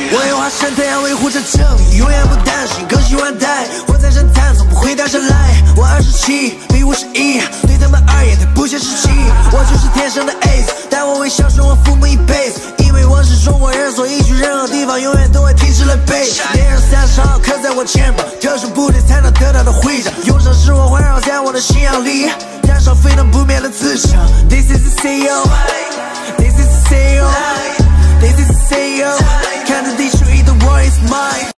我有化身太阳维护着正义，永远不担心更新换代。我在神坛从不会掉下来。我27比51，对他们而言太不切实际。我就是天生的 ace， 但我会孝顺我父母一辈子，因为我是中国人，所以去任何地方永远都会挺直了背。电影30号刻在我肩膀，特殊部队才能得到的徽章，永生是我环绕在我的信仰里，燃烧沸腾不灭的磁场。This is the CEO。